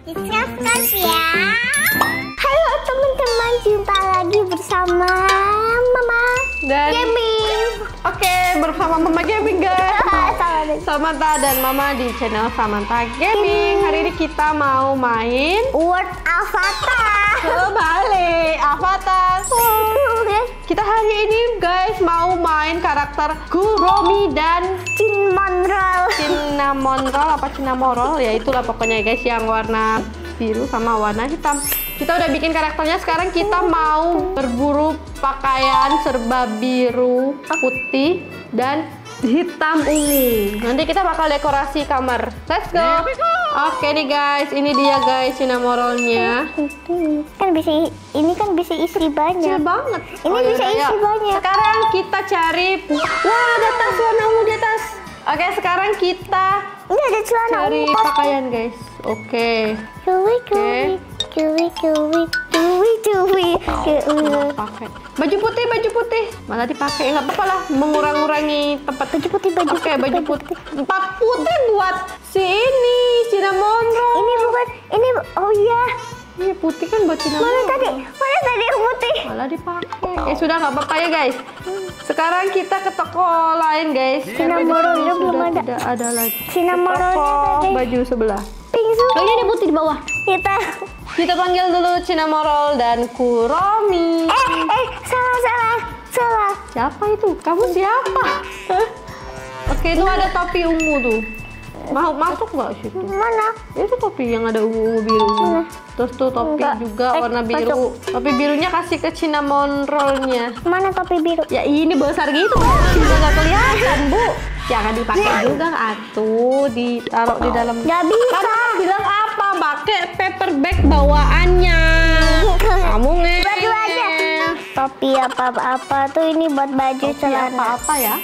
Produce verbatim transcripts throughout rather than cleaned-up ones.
Subscribe ya. Halo teman-teman, jumpa lagi bersama Mama dan Gaming. Oke, bersama Mama Gaming guys. Sama Samantha dan Mama di channel Samantha Gaming. Hari ini kita mau main World Avatar. Kembali Avatar. Kita hari ini guys mau main karakter Kuromi dan Cinnamoroll. Cinnamoroll apa Cinnamoroll ya, itulah pokoknya guys, yang warna biru sama warna hitam. Kita udah bikin karakternya, sekarang kita mau berburu pakaian serba biru, putih, dan hitam ungu. Nanti kita bakal dekorasi kamar. Let's go. Oke nih guys, ini dia guys Cinnamorollnya. Kan bisa, ini kan bisa isi banyak. Kecil banget. Ini bisa yaudah, isi yuk. banyak. Sekarang kita cari. Wah, ada tas warna ungu di atas. Oke, sekarang kita Ini ada celana cari ungu. pakaian guys. Oke. Cuwi cuwi cuwi cuwi cuwi cuwi cuwi. Pakai baju putih, baju putih malah dipakai, nggak apa-apa lah, mengurangi tempat. Baju putih, baju Oke, putih, baju baju putih. Empat putih buat si ini Cinnamoroll. Ini bukan, ini oh iya. Ini putih kan buat Mana Cinnamoroll. tadi? Mana tadi yang putih? Malah dipakai. Eh sudah, nggak apa-apa ya guys. Sekarang kita ke toko lain guys. Cinnamorollnya Ini belum sudah ada. tidak ada lagi. Cinnamorollnya Toko tadi. baju sebelah. Pink semua. Oh, ini ada putih di bawah. Kita. Kita panggil dulu Cinnamoroll dan Kuromi. Eh, eh, salah, salah, salah. Siapa itu? Kamu siapa? Hah? Oke, itu ada topi ungu tuh. Mau masuk nggak situ? Mana? Itu topi yang ada ungu biru. Terus tuh topi Enggak. juga Eh, warna biru. Topi birunya kasih ke Cinnamorollnya. Mana topi biru? Ya ini besar gitu, udah nggak kelihatan bu. Jangan dipakai juga atuh, ditaruh di dalam. Nggak bisa. Kamu bilang apa? Pakai paper bag bawaannya. Kamu ngel. Baju aja. Topi apa-apa tuh ini buat baju celana. Apa-apa ya?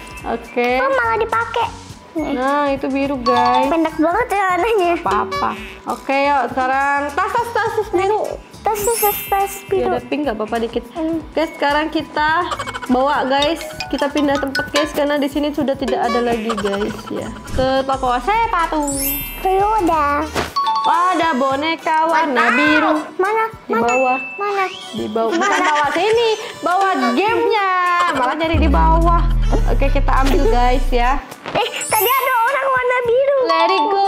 Oke. Oh, malah dipakai. Nah itu biru guys. Pendek banget celananya. Apa-apa. Oke yuk sekarang tas tas tas tas biru. Tas tas tas Ya biru. ada pink nggak apa-apa dikit. Hmm. Guys sekarang kita bawa guys. Kita pindah tempat guys karena di sini sudah tidak ada lagi guys ya. Ke toko sepatu. Ya udah. Wah, ada boneka warna biru Mana? di bawah. Mana? Di bawah. Bukan bawah sini, bawah gamenya. Malah nyari di bawah. Oke kita ambil guys ya. Eh, tadi ada orang warna biru. Let it go.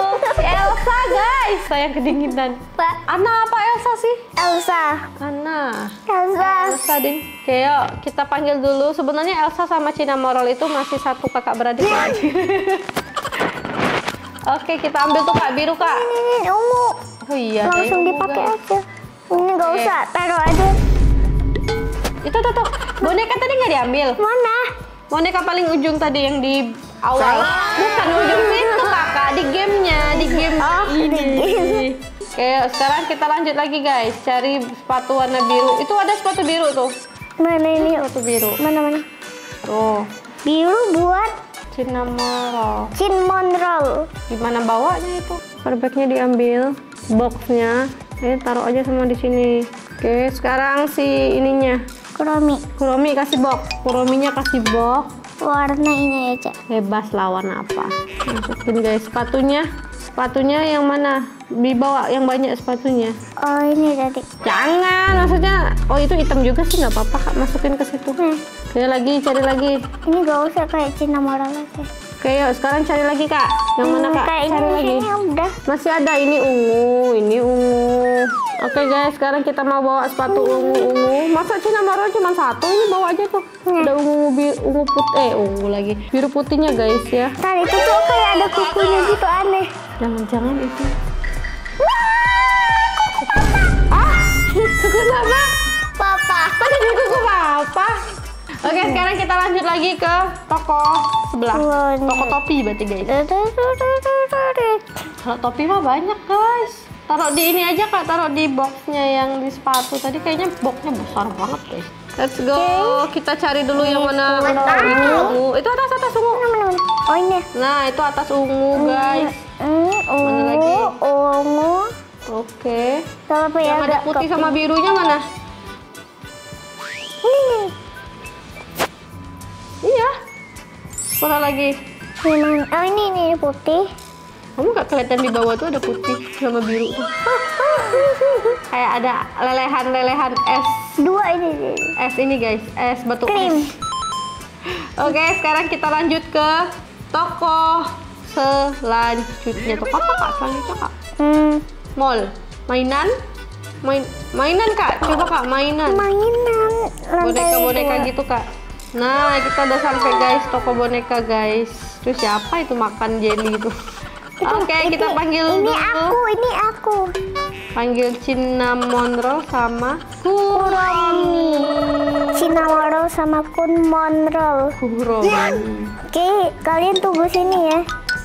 Elsa guys, saya kedinginan. Pak, Anna apa Elsa sih? Elsa. Anna. Elsa. Elsa ding. Oke yuk, kita panggil dulu. Sebenarnya Elsa sama Cinnamoroll itu masih satu kakak beradik lagi. Oke, kita ambil tuh kak biru kak. Ini, ini ungu. Oh iya. Langsung deh, dipakai guys. aja. Ini nggak Oke. usah, taruh aja. Itu tuh tuh. Boneka tadi nggak diambil. Mana? Boneka paling ujung tadi yang di awal. Bukan ujung situ kakak, di gamenya, di game Oh, di ini. game. Oke, sekarang kita lanjut lagi guys, cari sepatu warna biru. Itu ada sepatu biru tuh. Mana ini? Sepatu biru. Mana mana? Tuh, Biru buat Cinnamoroll. Cinnamoroll. Gimana bawanya itu? Paperbacknya diambil, boxnya, ini taruh aja semua di sini. Oke, sekarang si ininya, Kuromi. Kuromi kasih box, Kurominya kasih box. Warna ini aja. Bebas lawan apa. Masukin guys sepatunya. Sepatunya yang mana? Dibawa yang banyak sepatunya. Oh, ini tadi. Jangan, maksudnya oh itu hitam juga sih, nggak apa-apa kak, masukin ke situ. Hmm. Oke lagi, cari lagi. Ini gak usah kayak Cinnamoroll aja. Oke yuk, sekarang cari lagi kak. Yang mana Hmm, kak? kayak ini Cari lagi. kayaknya udah. Masih ada ini ungu, ini ungu. Oke guys, sekarang kita mau bawa sepatu ungu-ungu. Masa Cinnamoroll cuma satu? Ini bawa aja tuh. Hmm. Ada ungu, biru, ungu putih, eh ungu lagi. Biru putihnya guys ya. Tadi itu tuh kayak ada kukunya gitu aneh. Jangan-jangan itu. Ah, kuku apa? Papa. Mana ada kuku apa? Oke, sekarang kita lanjut lagi ke toko sebelah. Wah, ini. Toko topi berarti guys. Kalau topi mah banyak guys. Taruh di ini aja kak, taruh di boxnya yang di sepatu. Tadi kayaknya boxnya besar banget guys. Let's go, kita cari dulu yang mana. Ini ungu. Itu atas atas ungu. Mana, mana, mana? Oh ini. Nah itu atas ungu guys. Hmm, Mana lagi? ungu, ungu. Oke. Tapi Yang ada agak putih kopi. sama birunya mana? Ini. Iya. Mana lagi? Ini mana? Oh ini ini putih. Kamu gak kelihatan di bawah tuh ada putih sama biru tuh. Kayak ada lelehan-lelehan es. Dua ini. Es ini guys, es batu Krim. es. Oke, sekarang kita lanjut ke toko selanjutnya. Toko apa kak selanjutnya kak? Hmm. Mall. Mainan? Main mainan kak, coba kak mainan. Mainan. Boneka-boneka gitu kak. Nah, kita udah sampai guys, toko boneka guys. Terus siapa itu makan jelly itu? Oke, kita panggil Ini dulu. aku, ini aku. Panggil cinnamon roll sama Kuromi. Cinnamon roll sama Kunmon roll. Kuromi. Oke, kalian tunggu sini ya.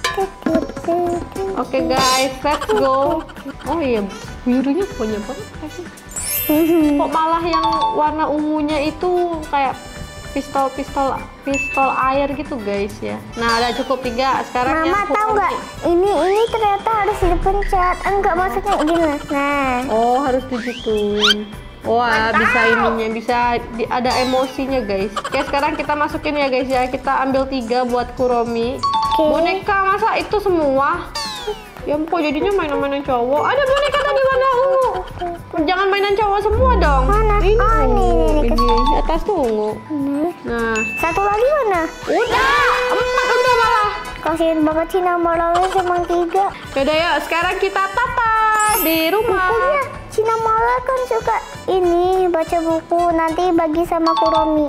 Oke guys, let's go. Oh iya, birunya banyak banget. Kok malah yang warna ungunya itu kayak pistol-pistol pistol air gitu guys ya. Nah, udah cukup tiga. Sekarang Mama yang tahu nggak? Ini ini ternyata harus dipencet. Enggak, maksudnya gini. Nah. Oh, harus digituin. Wah, bisa ininya, bisa di, ada emosinya guys. Oke, sekarang kita masukin ya guys ya. Kita ambil tiga buat Kuromi. Oke. Boneka masa itu semua? Ya kok jadinya mainan-mainan cowok. Ada boneka tadi warna ungu. Jangan mainan cowok semua dong. Mana? Ini Oh, ungu. ini, ini, Ini di atas tuh ungu. Nah. Nah, Satu lagi mana? udah empat udah malah. Kasihin banget cinnamon rollnya cuma tiga. Yaudah yuk, sekarang kita tata di rumah. Bukunya cinnamon roll kan suka ini baca buku, nanti bagi sama Kuromi.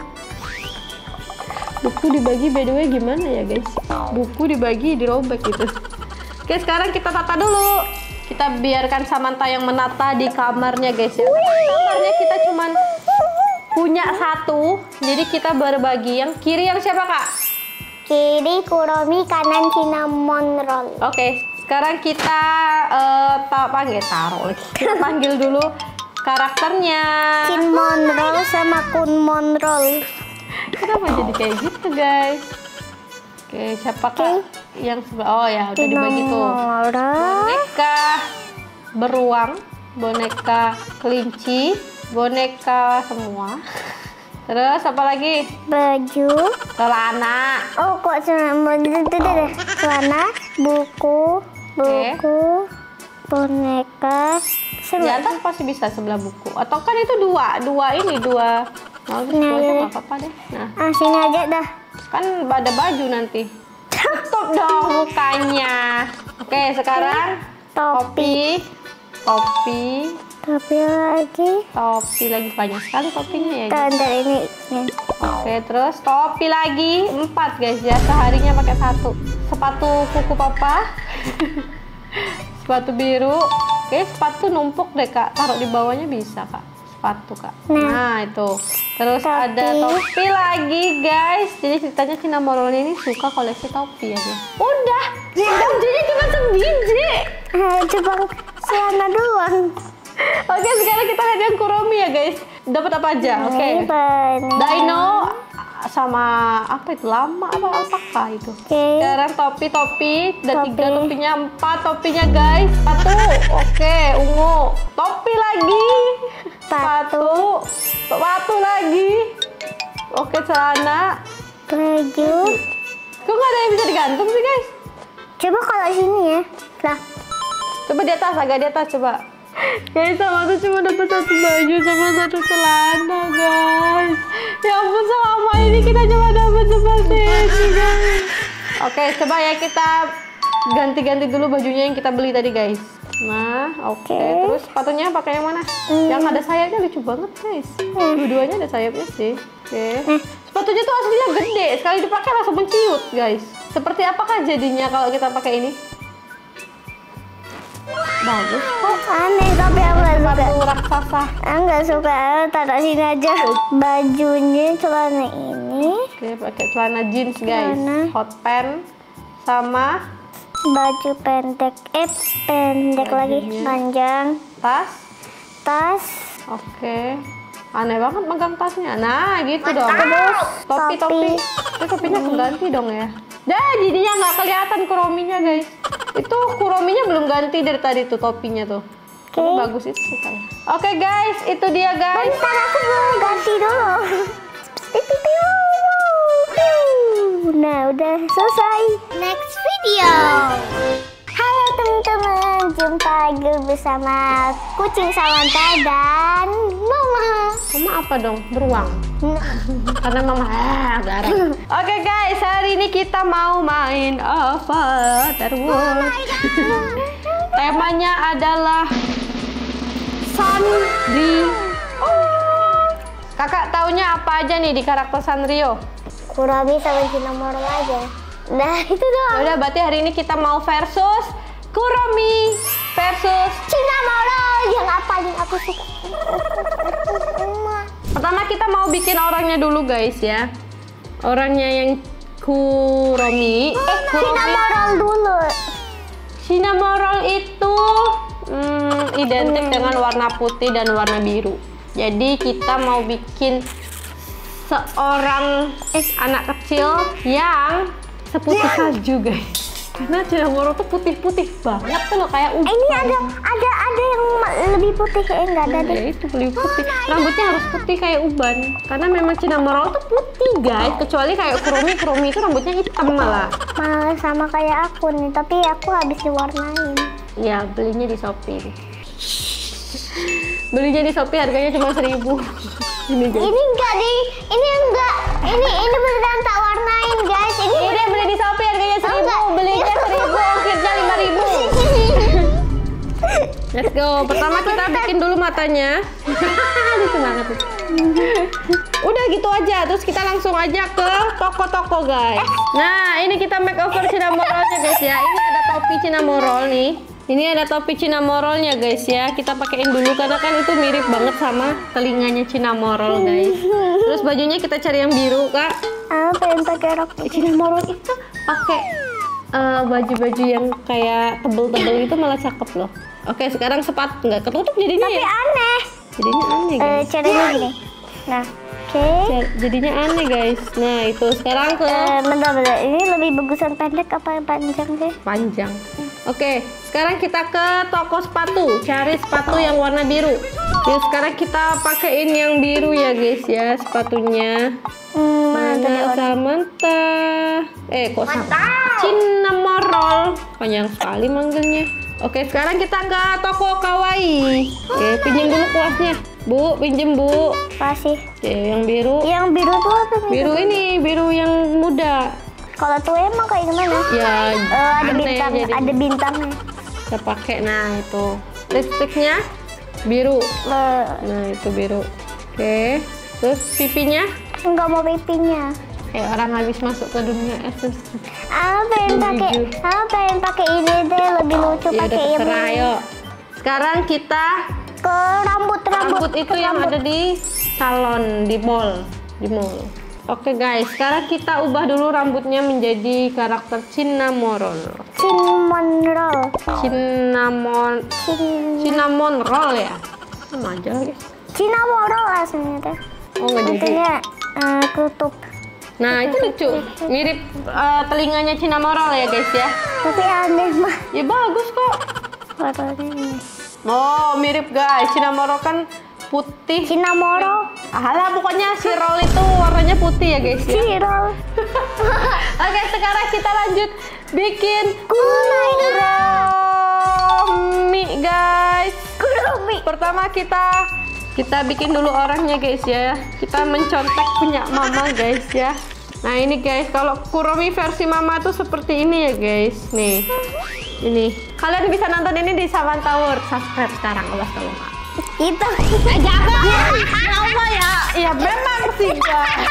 Buku dibagi by the way gimana ya guys? Buku dibagi dirobek gitu. Oke, sekarang kita tata dulu. Kita biarkan Samantha yang menata di kamarnya guys ya. Kamarnya kita cuman punya satu, jadi kita berbagi. Yang kiri yang siapa kak? Kiri Kuromi, kanan cinnamon roll. Oke, sekarang kita uh, ta panggil taruh lagi. Kita panggil dulu karakternya. Cinnamon roll sama Kunmon roll. Kenapa jadi kayak gitu guys? Oke, siapa kak? Yang sebelah? Oh ya, udah dibagi tuh. Cinnamon roll. Boneka beruang, boneka kelinci, boneka semua. Terus apa lagi? Baju. Celana. Oh, kok cinnamon itu deh. Celana, buku, buku, boneka. Di Sebelah. atas pasti bisa sebelah buku. Atau kan itu dua, dua ini dua. Mau Nah, dua iya. nggak apa-apa deh. Nah, Ah, sini aja dah. kan ada baju nanti. Tutup dong mukanya. Oke, sekarang Topi. topi, topi, Topi lagi. topi lagi banyak sekali topinya ya. guys. Tanda ini. Nih. Oke, terus topi lagi empat guys ya, seharinya pakai satu. Sepatu kuku papa, sepatu biru. Oke, sepatu numpuk deh kak, taruh di bawahnya bisa kak. Sepatu kak. Nah. Nah itu. Terus Topi. ada topi lagi guys. Jadi ceritanya Cinnamon roll ini suka koleksi topi ya guys. Udah, bajunya cuma sebiji. Ah, coba celana doang. Oke, sekarang kita lihat yang Kuromi ya guys. Dapat apa aja? Oke. Ini banyak. Dino sama apa itu lama apa alpaka itu. Oke. Sekarang topi topi dan Topi. tiga topinya empat topinya guys. Satu, oke ungu. Topi lagi. Sepatu. Sepatu lagi. Oke celana. Baju. Kok nggak ada yang bisa digantung sih guys? Coba kalau sini ya. Lah. Coba di atas, agak di atas coba. Guys, sama tuh cuma dapat satu baju sama satu celana guys. Ya ampun, selama ini kita cuma dapat seperti ini guys. Oke, coba ya kita ganti-ganti dulu bajunya yang kita beli tadi guys. Nah, oke. Oke. Terus sepatunya pakai yang mana? Hmm. Yang ada sayapnya lucu banget guys. Dua-duanya ada sayapnya sih. Oke. Sepatunya tuh aslinya gede, sekali dipakai langsung menciut guys. Seperti apakah jadinya kalau kita pakai ini? Bagus. Oh, aneh tapi aku nggak suka. Sepatu raksasa. Aku nggak suka. Taruh sini aja. Bajunya celana ini. Oke, pakai celana jeans guys, Celana. hot pants sama Baju pendek. Eh, pendek lagi. Bajunya. Panjang. tas. Tas. Oke. Aneh banget megang tasnya. Nah, gitu dong. Terus Topi, topi. Itu topinya keganti dong ya. Dah, jadinya nggak kelihatan kurominya guys. Itu kurominya belum ganti dari tadi tuh topinya tuh. Oke. Ini bagus itu suka. Oke guys, itu dia guys. Bentar, aku mau ganti dulu. Nah, udah selesai. Next video. Halo teman-teman, jumpa lagi bersama kucing Samantha dan Mama. Mama apa dong? Beruang. Karena Mama ah, garang. Oke guys, hari ini kita mau main Avatar World. Temanya adalah Sanrio. Kakak taunya apa aja nih di karakter Sanrio? Kuromi sama Cinnamoroll aja. Nah itu doang. Udah, berarti hari ini kita mau versus Kuromi versus Cinnamoroll yang apa yang aku suka. Pertama kita mau bikin orangnya dulu guys ya. Orangnya yang Kuromi. Eh, Cinnamoroll dulu. Cinnamoroll itu hmm, identik dengan warna putih dan warna biru. Jadi kita mau bikin seorang eh, anak kecil yang seputih salju guys. Karena Cinnamoroll tuh putih-putih banget tuh loh, kayak uban. Ini ada ada ada yang lebih putih kayak enggak ada deh. Ya itu lebih putih. Rambutnya harus putih kayak uban. Karena memang Cinnamoroll tuh putih guys. Kecuali kayak Kuromi, Kuromi itu rambutnya hitam malah. Malah sama kayak aku nih, tapi aku habis diwarnain. Ya belinya di Shopee. Belinya di Shopee harganya cuma seribu. Ini guys. Ini enggak di, ini enggak, ini ini beneran tak warnain guys. Ini Ini beli di Shopee harganya seribu, enggak. belinya seribu, ongkirnya lima ribu. Let's go. Pertama kita bikin dulu matanya. Lucu banget tuh. Udah gitu aja, terus kita langsung aja ke toko-toko guys. Nah ini kita makeover Cinnamorollnya guys ya. Ini ada topi Cinnamoroll nih. Ini ada topi Cinnamorollnya guys ya. Kita pakein dulu karena kan itu mirip banget sama telinganya Cinnamoroll guys. Terus bajunya kita cari yang biru kak. Ah, pengen pakai rok. Cinnamoroll itu pakai uh, baju-baju yang kayak tebel-tebel itu malah cakep loh. Oke sekarang sepatu nggak ketutup jadinya Tapi ya. aneh. Jadinya aneh Eh, guys. caranya gini. Nah, oke. Jar- Jadinya aneh guys. Nah itu sekarang ke Eh, bentar, bentar. Ini lebih bagusan pendek apa yang panjang sih? panjang. Oke, sekarang kita ke toko sepatu, cari sepatu yang warna biru. Ya sekarang kita pakein yang biru ya guys ya sepatunya. Hmm, mana tadi Mana orang? Samantha? Eh kok sama? Cinnamoroll. Panjang sekali manggilnya. Oke, sekarang kita ke toko kawaii. Oke, pinjam dulu kuasnya. Bu, pinjem bu. Kasih. Oke, yang biru. Yang biru tuh apa nih? Biru ini, biru yang muda. Kalau tuh emang kayak gimana? Ya, Eh, ada aneh bintang, jadi. ada bintangnya. Kita pakai, nah itu lipstiknya biru. Eh, Nah itu biru. Oke, terus pipinya. Enggak mau pipinya. Kayak orang habis masuk ke dunia Asus. Ah, pengen pakai, ah, pengen pakai ini deh, lebih lucu Ya udah pakai ini. terserah, ayo. Sekarang kita Ke rambut, rambut, rambut itu yang ada di salon, di mall, di mall. Oke guys, sekarang kita ubah dulu rambutnya menjadi karakter Cinnamoroll. cinnamon roll. Cinnamon, Cin cinnamon roll ya? Sama aja lagi. cinnamon roll aslinya teh. Oh nggak jadi. Intinya eh, kutub. Nah itu lucu, mirip eh, telinganya Cinnamoroll ya guys ya. Tapi aneh mah Ya bagus kok. warnanya ini. Oh mirip guys, Cinnamoroll kan putih. Cinnamoroll, Alah pokoknya si roll itu warnanya putih ya guys ya. cirol. Oke sekarang kita lanjut bikin Kuromi. Kuromi guys. Kuromi. Pertama kita kita bikin dulu orangnya guys ya. Kita mencontek punya mama guys ya. Nah ini guys, kalau Kuromi versi mama tuh seperti ini ya guys. Nih, ini kalian bisa nonton ini di Samantha World. Subscribe sekarang, awas kalau nggak. Itu. Eh, jangan, apa ya? Ya memang sih guys.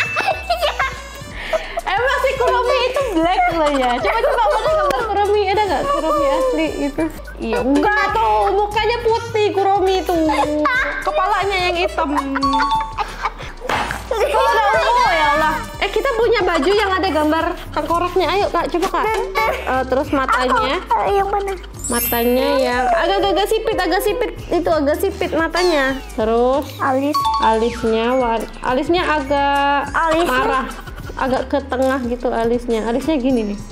Emang sih Kuromi itu black loh ya. Coba coba mana gambar Kuromi, ada nggak Kuromi asli itu? Iya enggak tuh, mukanya putih Kuromi tuh, kepalanya yang hitam. Oh, oh ya Allah. Eh kita punya baju yang ada gambar tengkoraknya. Ayo kak, coba kak. Eh, terus matanya, Eh, yang mana? matanya yang agak-agak sipit, agak sipit itu agak sipit matanya. Terus Alis. alisnya, war- alisnya agak Alisnya? marah, agak ke tengah gitu alisnya. Alisnya gini nih.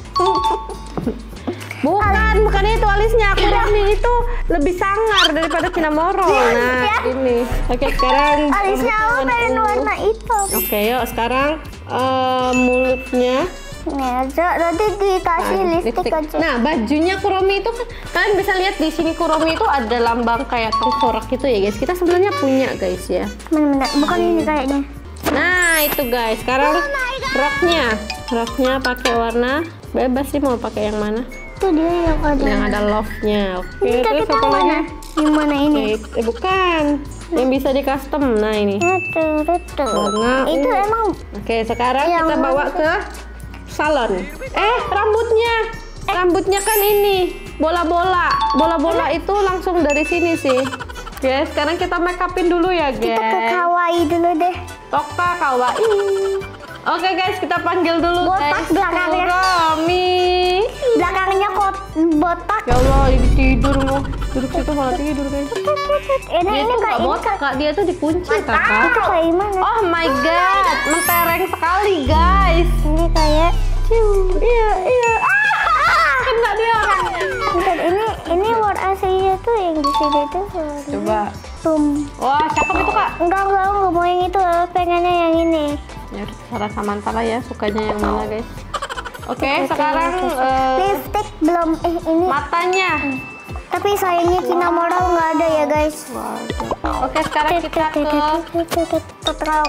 Bukan, bukan itu alisnya. Kuromi itu lebih sangar daripada Cinnamoroll. Nah, Ya. ini. Oke, sekarang Alisnya rambutnya aku pengen ungu. warna hitam. Oke, yuk sekarang eh, mulutnya Nah, nanti dikasih Nah, lipstick lipstick. aja. Nah, bajunya Kuromi itu kan kalian bisa lihat di sini Kuromi itu ada lambang kayak tengkorak gitu ya guys. Kita sebenarnya punya guys ya. Bener-bener, bukan ini kayaknya. Nah, itu guys. Sekarang roknya. Roknya pakai warna bebas sih, mau pakai yang mana? Itu dia yang ada. Yang ada love-nya. Oke, Ini terus kita apa lagi? mana? Yang mana ini? Oke, eh, bukan. Yang bisa di custom. Nah, ini. Itu, itu. Warna Itu ungu. emang Oke, sekarang Yang kita bawa mana? ke salon. Eh, rambutnya. Rambutnya kan ini bola-bola. Bola-bola itu langsung dari sini sih. Guys, sekarang kita make upin dulu ya, kita ke guys. kawaii dulu deh. Toka kawaii. Oke, guys, kita panggil dulu Botak guys. belakangnya. Kuromi. Belakangnya kot botak. Ya Allah, ini tidur mau. Duduk situ malah tidur, guys. Ini Dia ini tuh kayak nggak ini botak, Kak. Kak. Dia tuh dikunci, Kakak. Itu kayak gimana? Oh my god, mentereng sekali, guys. Ini kayak Iya, iya. Ah, kena dia. bentar, ini ini word aslinya tuh yang di sini tuh. Coba. Tum. Wah, cakep itu, Kak. Enggak, enggak, enggak mau yang itu, pengennya yang ini. Ya, salah Samantha lah ya, sukanya yang mana, guys. Oke, Oke, sekarang oke. eh, Lipstick belum eh ini. matanya. Tapi sayangnya Cinnamoroll nggak ada ya guys. Oke, sekarang kita ke Tetrok.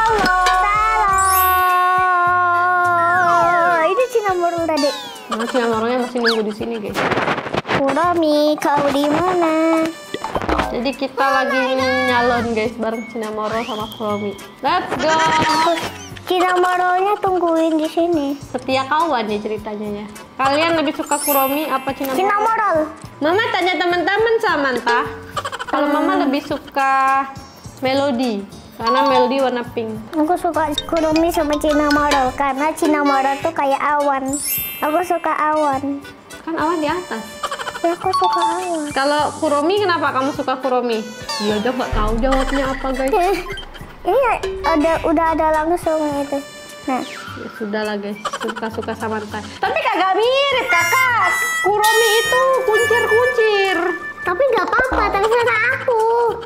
Salah. Ini Cinnamoroll tadi. Nah, Cinnamorollnya masih nunggu di sini, guys. Kuromi, kau di mana? Jadi kita lagi nyalon, guys, bareng Cinnamoroll sama Kuromi. Let's go. Cinnamorollnya tungguin di sini. Setia kawan ya ceritanya ya. Kalian lebih suka Kuromi apa Cinnamoroll? Cinnamoroll. Mama tanya teman-teman Samantha. Kalau Mama lebih suka Melody, karena Melody warna pink. Aku suka Kuromi sama Cinnamoroll karena Cinnamoroll tuh kayak awan. Aku suka awan. Kan awan di atas. Ya, aku suka awan. Kalau Kuromi, kenapa kamu suka Kuromi? Dia aja nggak tahu jawabnya apa, guys. Ini ada udah ada langsung itu. Nah, Ya sudah lah, guys, suka-suka Samantha. Tapi kagak mirip, kakak. Kuromi itu kuncir-kuncir. tapi nggak apa-apa, tapi kata aku.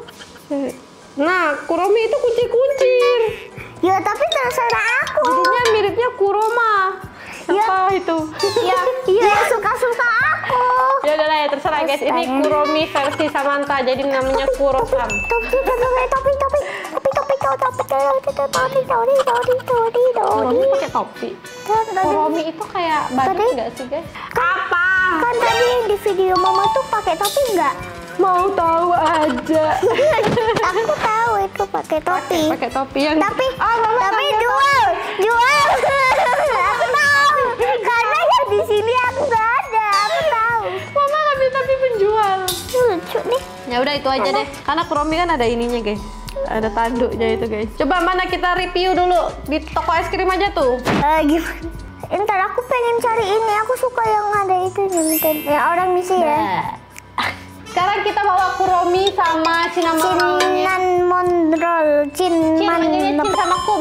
Nah, Kuromi itu kuncir-kuncir. Ya, tapi terserah aku. Jadinya miripnya Kuroma. Siapa itu? Ya, ya suka-suka aku. Ya udah lah ya, terserah guys. Ini Kuromi versi Samantha, jadi namanya Kurosam. Topi, topi, topi, topi, topi, topi, topi, topi, topi, topi, topi, topi, topi, Kuromi topi. pakai topi. Kuromi itu kayak badut Tadi- nggak sih guys? Apa? Kan tadi di video mama tuh pakai topi nggak? Mau tahu aja. Aku tahu itu pakai topi. Pakai topi yang. Tapi, Ah, Mama tapi nggak jual, jual. Aku tahu. Karena yang di sini aku nggak ada. Aku tahu. Mama ngambil topi penjual. Lucu nih. Ya udah itu aja deh. Karena Kuromi kan ada ininya guys. Ada tanduknya itu guys. Coba mana kita review dulu di toko es krim aja tuh. Eh, gimana? Ntar aku pengen cari ini. Aku suka yang ada itu nih. Yang orang misi ya. Sekarang kita bawa Kuromi sama Cinnamoroll-nya. Cinnamoroll, Cin, manggilnya Cin Cinnamoroll, sama Kum.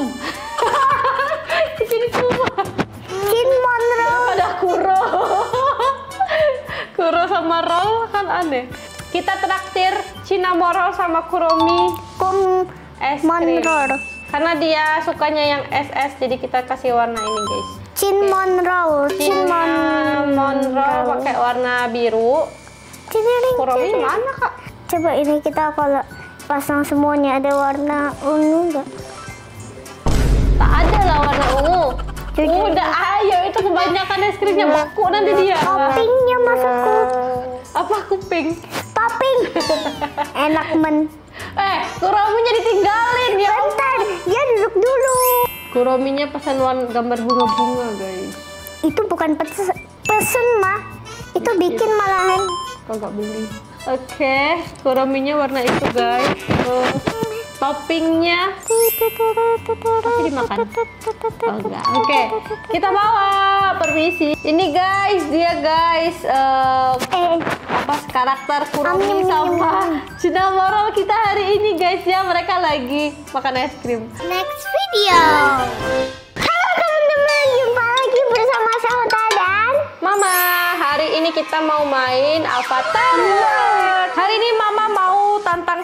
Cin Kum. Cinnamoroll. Ada Kuro. Kuro sama Roll kan aneh. Kita traktir Cinnamoroll sama Kuromi Kum es krim. Monroll. Karena dia sukanya yang es es, jadi kita kasih warna ini guys. Cinnamoroll, Cinnamoroll pakai warna biru. Cinnamoroll. Kuromi mana kak? Coba ini kita kalau pasang semuanya ada warna ungu enggak? Tak ada lah warna ungu. Jujur. Udah ayo, itu kebanyakan es krimnya beku nanti dia. Toppingnya maksudku. Apa kuping? Topping. Enak men. Eh, Kurominya ditinggalin ya. Bentar, dia duduk dulu. Kurominya pesan warna gambar bunga-bunga guys. Itu bukan pesen, pesen mah. Itu bikin malahan. Kok nggak beli? Oke, Kurominya warna itu guys. Terus toppingnya pasti dimakan. Oh, enggak. Oke, kita bawa. Permisi. Ini guys, dia guys. eh, Eh, apa karakter Kuromi Am, nyam, sama nyam. Cinnamoroll kita hari ini guys ya. Mereka lagi makan es krim. next video. Halo teman-teman, jumpa lagi bersama Samantha dan Mama, hari ini kita mau main Avatar World. Hari ini Mama mau tantang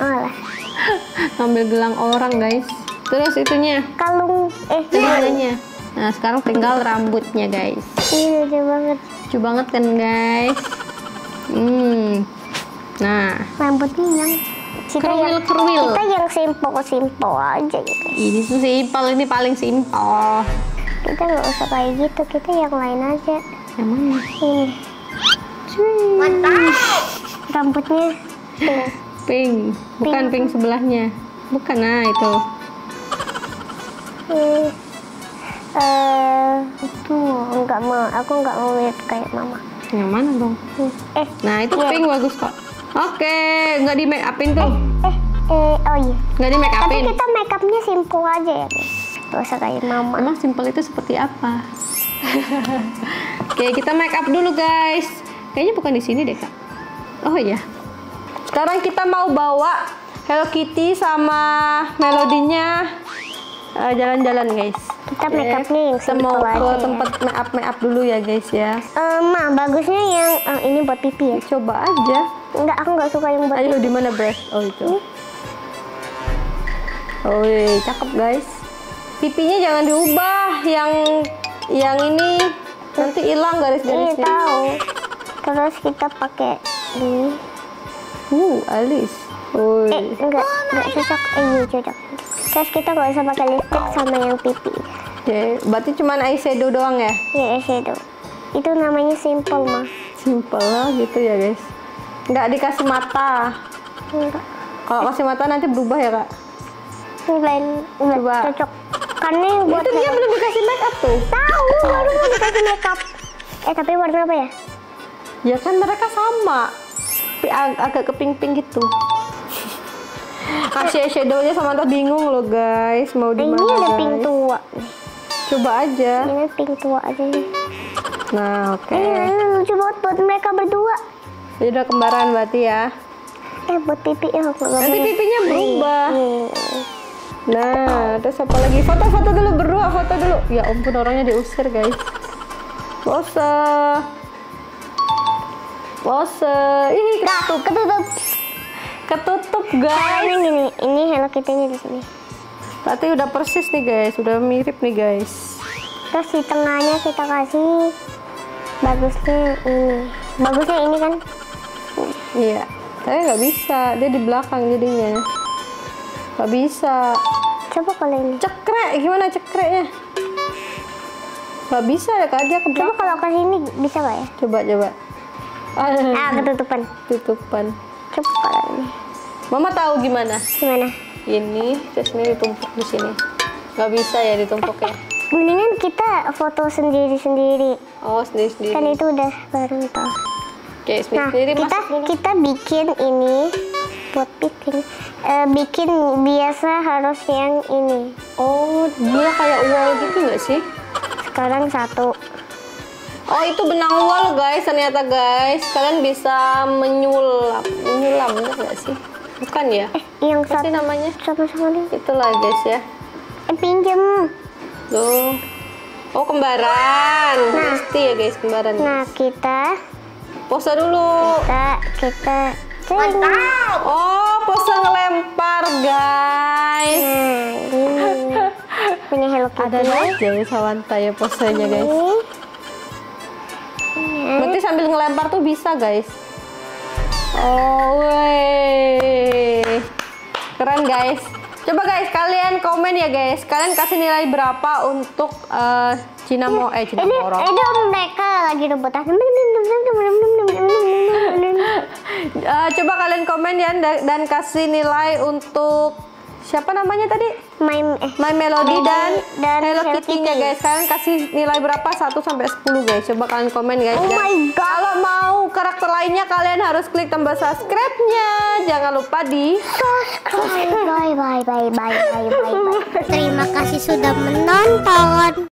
Alah. Ngambil gelang orang guys. Terus itunya Kalung. Eh. telinganya. Nah sekarang tinggal rambutnya guys. Ini lucu banget. Lucu banget kan guys. Hmm. Nah. Rambutnya yang kita Kerwil, yang kerwil. kita yang simple simple aja gitu. Ini tuh simpel, ini paling simpel. Kita nggak usah kayak gitu, kita yang lain aja. Yang mana? Ini. Mantap. Rambutnya pink. Pink. Bukan pink, Pink. sebelahnya. Bukan, nah itu. Hmm. Eh, itu nggak mau. Aku nggak mau mirip kayak mama. Yang mana dong? Hmm. Eh, Nah itu iya. pink bagus kok. Oke, nggak di make upin tuh. eh, eh, oh iya. Nggak di make Tapi upin. kita make upnya simple aja ya, guys. Gak usah kayak mama. Emang simpel itu seperti apa? Oke, kita make up dulu guys. Kayaknya bukan di sini deh kak. Oh iya. Sekarang kita mau bawa Hello Kitty sama Melodinya eh, jalan-jalan guys. Kita make upnya yang Kita mau simple ke aja. Ya. tempat make up make up dulu ya guys ya. Eh, Ma, bagusnya yang eh, ini buat pipi ya. Coba aja. Enggak, aku nggak suka yang buat Ayo pipi. di mana brush? Oh itu. Oh iya, cakep guys. Pipinya jangan diubah, yang yang ini nanti hilang Iya garis-garisnya. tahu. Terus kita pakai ini. Uh, alis. Oh. Eh, enggak, enggak cocok. Eh, iya cocok. Terus kita nggak usah pakai lipstick sama yang pipi. Oke, berarti cuman eyeshadow doang ya? Ya, eyeshadow. Itu namanya simple, mah. Simple lah gitu ya guys. Nggak dikasih mata. Enggak. Kalau kasih mata nanti berubah ya kak? Ini lain enggak Coba. cocok. Karena yang buat Itu dia belum dikasih make up tuh. tahu baru mau dikasih makeup. Eh, tapi warna apa ya? Ya kan mereka sama. Tapi ag agak ke pink-pink gitu. Kasih eyeshadownya sama tante bingung loh guys. Mau di Ini mana ada guys? pink tua. Coba aja. Ini pink tua aja nih. Nah oke. Eh, ini lucu banget buat mereka berdua. Jadi udah kembaran berarti ya. Eh, buat pipi ya. aku nggak Nanti boleh. pipinya berubah. Nih. Nah, terus apa lagi? Foto-foto dulu berdua, foto dulu. Ya ampun orangnya diusir guys. Pose. Pose. Ih, ketutup, ketutup. Ketutup guys. Kayaknya gini, ini Hello Kitty-nya di sini. Berarti udah persis nih guys, udah mirip nih guys. Terus di tengahnya kita kasih bagusnya ini. Bagusnya ini kan. Iya. Tapi nggak bisa, dia di belakang jadinya. Nggak bisa. Coba kalau ini. Cekrek, gimana cekreknya? Nggak bisa ya kak, dia ke Coba belakang. kalau kasih ini bisa nggak ya? Coba, coba. Ah, ketutupan. Tutupan. Coba kalau ini. Mama tahu gimana? Gimana? Ini, terus ini ditumpuk di sini. Nggak bisa ya ditumpuk ya? Mendingan kita foto sendiri-sendiri. Oh, sendiri-sendiri. Kan itu udah baru toh. Oke, Nah, sendiri kita masuk dulu. kita bikin ini buat bikin eh, bikin biasa harus yang ini. Oh, dia kayak wall gitu nggak sih? Sekarang satu. Oh, itu benang wall guys, ternyata guys. Kalian bisa menyulap. Menyulap, bener nggak sih? Bukan ya? Eh, yang Apa sih satu namanya? sama-sama nih. Itulah guys ya. Eh, pinjem. Tuh. Oh, kembaran. Nah. Pasti ya guys, kembaran. Nah, kita Pose dulu. kita kita Mantap. Oh, pose ngelempar guys. Nah, ini punya Hello Kitty. Ada aja ya Sawanta ya posenya guys. Ini. Berarti sambil ngelempar tuh bisa guys. Oh, wey. Keren guys. Coba guys, kalian komen ya guys. Kalian kasih nilai berapa untuk uh, Cinamo eh Ini, Cinamoro. ini mereka lagi rebutan. Uh, coba kalian komen ya dan, dan kasih nilai untuk siapa namanya tadi? My, eh, My Melody dan, dan Hello Hello Kitty-nya Kitty. guys. Kalian kasih nilai berapa? satu sampai sepuluh guys. Coba kalian komen guys. Oh Dan my God. kalau mau karakter lainnya kalian harus klik tombol subscribe-nya. Jangan lupa di subscribe. Bye bye bye bye bye bye. Terima kasih sudah menonton.